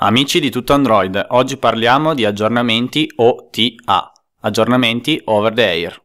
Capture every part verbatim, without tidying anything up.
Amici di tutto Android, oggi parliamo di aggiornamenti O T A, aggiornamenti over the air.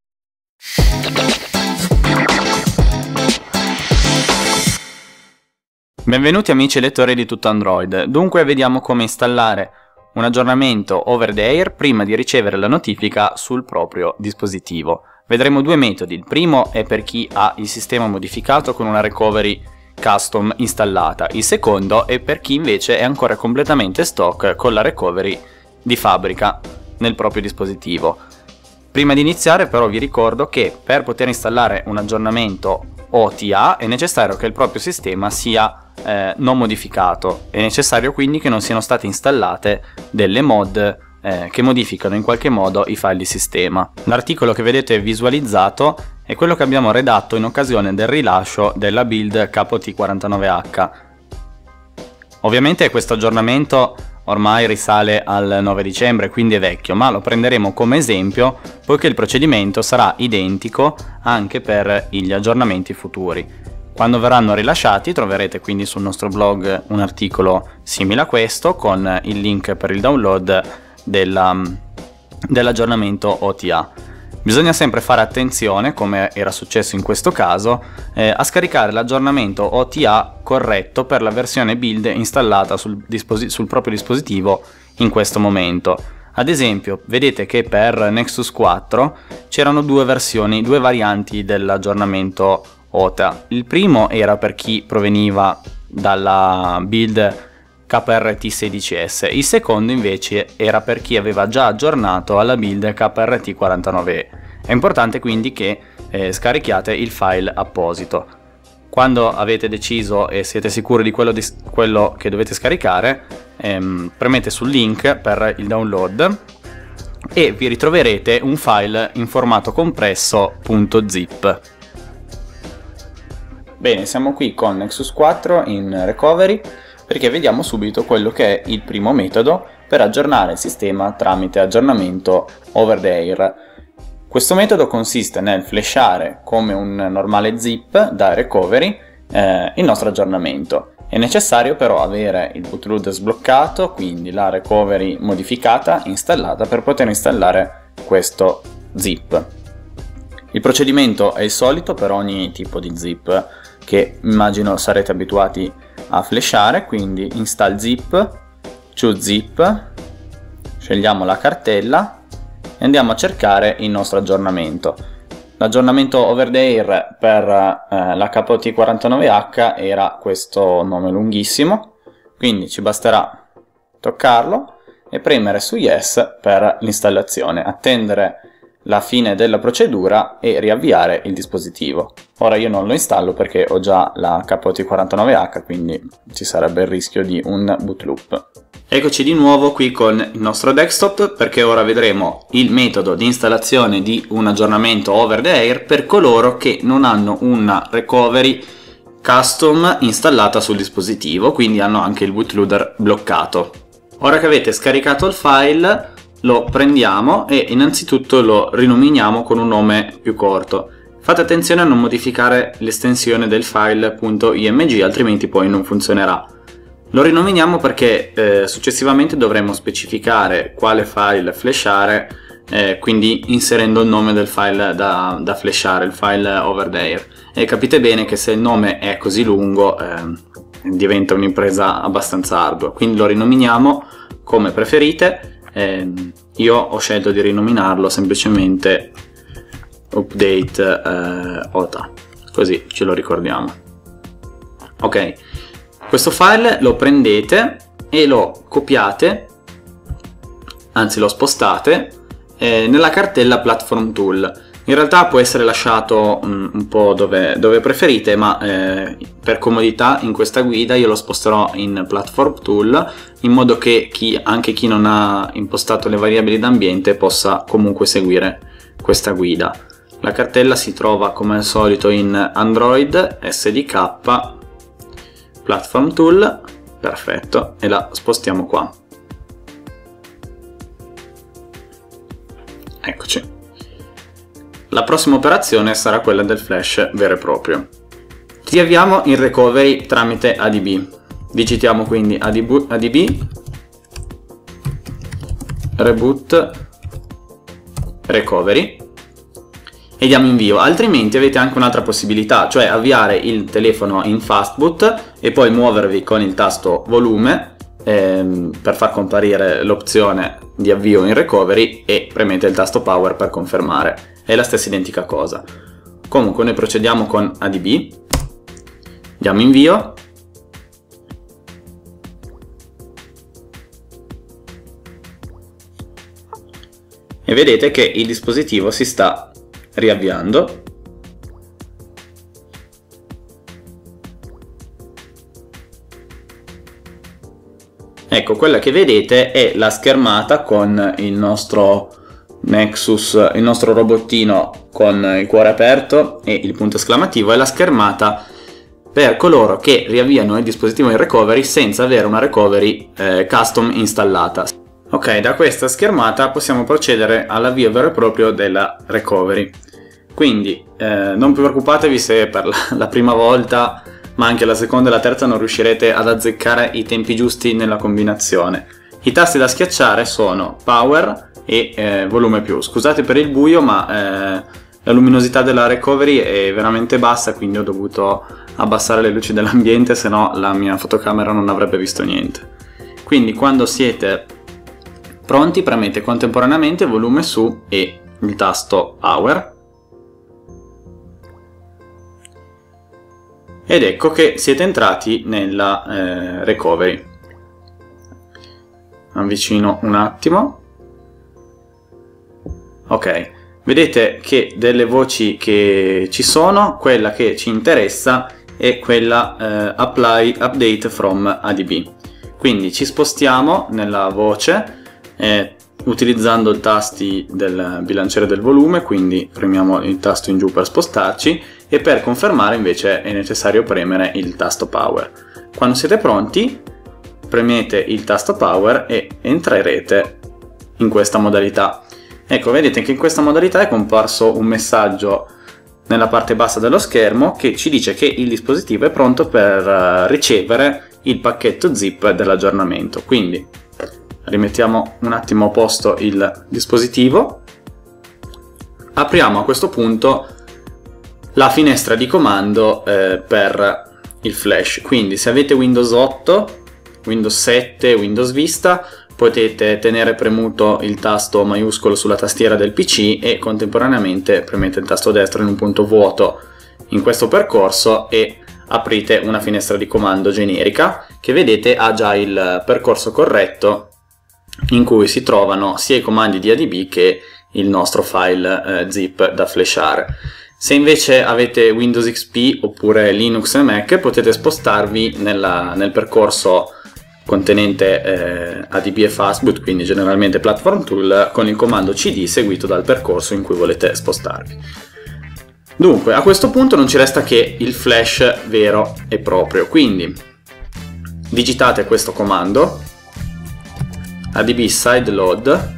Benvenuti amici lettori di tutto Android. Dunque vediamo come installare un aggiornamento over the air prima di ricevere la notifica sul proprio dispositivo. Vedremo due metodi. Il primo è per chi ha il sistema modificato con una recovery custom installata, il secondo è per chi invece è ancora completamente stock con la recovery di fabbrica nel proprio dispositivo. Prima di iniziare però vi ricordo che per poter installare un aggiornamento O T A è necessario che il proprio sistema sia eh, non modificato, è necessario quindi che non siano state installate delle mod eh, che modificano in qualche modo i file di sistema. L'articolo che vedete visualizzato è quello che abbiamo redatto in occasione del rilascio della build K O T quarantanove H. Ovviamente questo aggiornamento ormai risale al nove dicembre, quindi è vecchio, ma lo prenderemo come esempio poiché il procedimento sarà identico anche per gli aggiornamenti futuri. Quando verranno rilasciati troverete quindi sul nostro blog un articolo simile a questo con il link per il download dell'aggiornamento O T A. Bisogna sempre fare attenzione, come era successo in questo caso, eh, a scaricare l'aggiornamento O T A corretto per la versione build installata sul, sul proprio dispositivo in questo momento. Ad esempio, vedete che per Nexus quattro c'erano due versioni, due varianti dell'aggiornamento O T A. Il primo era per chi proveniva dalla build K R T sedici S, il secondo invece era per chi aveva già aggiornato alla build K R T quarantanove E. È importante quindi che eh, scarichiate il file apposito. Quando avete deciso e siete sicuri di quello, di quello che dovete scaricare, ehm, premete sul link per il download e vi ritroverete un file in formato compresso .zip. Bene, siamo qui con Nexus quattro in recovery, perché vediamo subito quello che è il primo metodo per aggiornare il sistema tramite aggiornamento over the air. Questo metodo consiste nel flashare come un normale zip da recovery eh, il nostro aggiornamento. È necessario però avere il bootloop sbloccato, quindi la recovery modificata installata per poter installare questo zip. Il procedimento è il solito per ogni tipo di zip che immagino sarete abituati a flashare, quindi install zip, choose zip, scegliamo la cartella e andiamo a cercare il nostro aggiornamento. L'aggiornamento over the air per eh, la K O T quarantanove H era questo nome lunghissimo, quindi ci basterà toccarlo e premere su yes per l'installazione, attendere la fine della procedura e riavviare il dispositivo. Ora io non lo installo perché ho già la K O T quarantanove H, quindi ci sarebbe il rischio di un bootloop. Eccoci di nuovo qui con il nostro desktop, perché ora vedremo il metodo di installazione di un aggiornamento over the air per coloro che non hanno una recovery custom installata sul dispositivo, quindi hanno anche il bootloader bloccato. Ora che avete scaricato il file, lo prendiamo e innanzitutto lo rinominiamo con un nome più corto. Fate attenzione a non modificare l'estensione del file .img, altrimenti poi non funzionerà. Lo rinominiamo perché eh, successivamente dovremo specificare quale file flashare, eh, quindi inserendo il nome del file da, da flashare, il file over the air. E capite bene che se il nome è così lungo eh, diventa un'impresa abbastanza ardua, quindi lo rinominiamo come preferite. Eh, io ho scelto di rinominarlo semplicemente update eh, O T A, così ce lo ricordiamo. Ok, questo file lo prendete e lo copiate, anzi lo spostate eh, nella cartella platform tool. In realtà può essere lasciato um, un po' dove, dove preferite, ma eh, per comodità in questa guida io lo sposterò in platform tool, in modo che chi, anche chi non ha impostato le variabili d'ambiente possa comunque seguire questa guida. La cartella si trova come al solito in Android, S D K, platform tool, perfetto, e la spostiamo qua. Eccoci. La prossima operazione sarà quella del flash vero e proprio. Riavviamo in recovery tramite A D B. digitiamo quindi adb reboot recovery e diamo invio. Altrimenti avete anche un'altra possibilità, cioè avviare il telefono in fastboot e poi muovervi con il tasto volume ehm, per far comparire l'opzione di avvio in recovery e premete il tasto power per confermare. È la stessa identica cosa. Comunque noi procediamo con adb, diamo invio e vedete che il dispositivo si sta riavviando. Ecco, quella che vedete è la schermata con il nostro Nexus, il nostro robottino con il cuore aperto e il punto esclamativo, è la schermata per coloro che riavviano il dispositivo in recovery senza avere una recovery eh, custom installata. Ok, da questa schermata possiamo procedere all'avvio vero e proprio della recovery. Quindi eh, non preoccupatevi se per la, la prima volta, ma anche la seconda e la terza non riuscirete ad azzeccare i tempi giusti nella combinazione. I tasti da schiacciare sono power e eh, volume più. Scusate per il buio, ma eh, la luminosità della recovery è veramente bassa, quindi ho dovuto abbassare le luci dell'ambiente, se no la mia fotocamera non avrebbe visto niente. Quindi quando siete pronti premete contemporaneamente volume su e il tasto power ed ecco che siete entrati nella eh, recovery. Avvicino un attimo. Ok, vedete che delle voci che ci sono, quella che ci interessa è quella eh, apply update from adb. Quindi ci spostiamo nella voce eh, utilizzando i tasti del bilanciere del volume, quindi premiamo il tasto in giù per spostarci e per confermare invece è necessario premere il tasto power. Quando siete pronti premete il tasto power e entrerete in questa modalità. Ecco, vedete che in questa modalità è comparso un messaggio nella parte bassa dello schermo che ci dice che il dispositivo è pronto per ricevere il pacchetto zip dell'aggiornamento. Quindi rimettiamo un attimo a posto il dispositivo, apriamo a questo punto la finestra di comando eh, per il flash. Quindi se avete Windows otto, Windows sette, Windows Vista, potete tenere premuto il tasto maiuscolo sulla tastiera del P C e contemporaneamente premete il tasto destro in un punto vuoto in questo percorso e aprite una finestra di comando generica che vedete ha già il percorso corretto in cui si trovano sia i comandi di adb che il nostro file eh, zip da flashare. Se invece avete Windows X P oppure Linux e Mac potete spostarvi nella, nel percorso contenente eh, adb e fastboot, quindi generalmente platform tool, con il comando cd seguito dal percorso in cui volete spostarvi. Dunque a questo punto non ci resta che il flash vero e proprio, quindi digitate questo comando adb sideload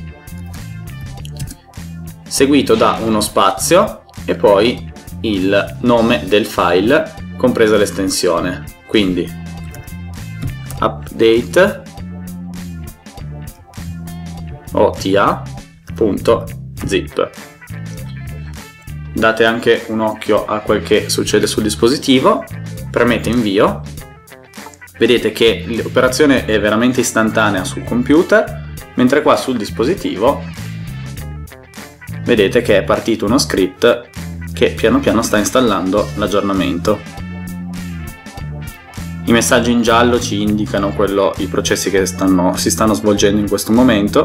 seguito da uno spazio e poi il nome del file compresa l'estensione, quindi update ota.zip. Date anche un occhio a quel che succede sul dispositivo, premete invio. Vedete che l'operazione è veramente istantanea sul computer, mentre qua sul dispositivo vedete che è partito uno script che piano piano sta installando l'aggiornamento. I messaggi in giallo ci indicano quello, i processi che stanno, si stanno svolgendo in questo momento.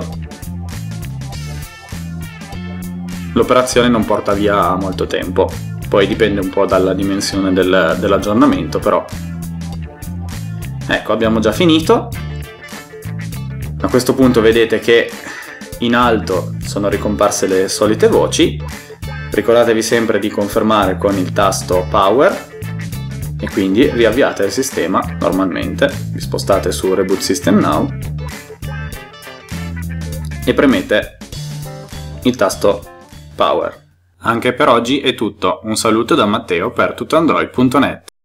L'operazione non porta via molto tempo, poi dipende un po' dalla dimensione del, dell'aggiornamento, però ecco, abbiamo già finito. A questo punto vedete che in alto sono ricomparse le solite voci. Ricordatevi sempre di confermare con il tasto power e quindi riavviate il sistema normalmente, vi spostate su Reboot System Now e premete il tasto power. Anche per oggi è tutto, un saluto da Matteo per tutto android punto net.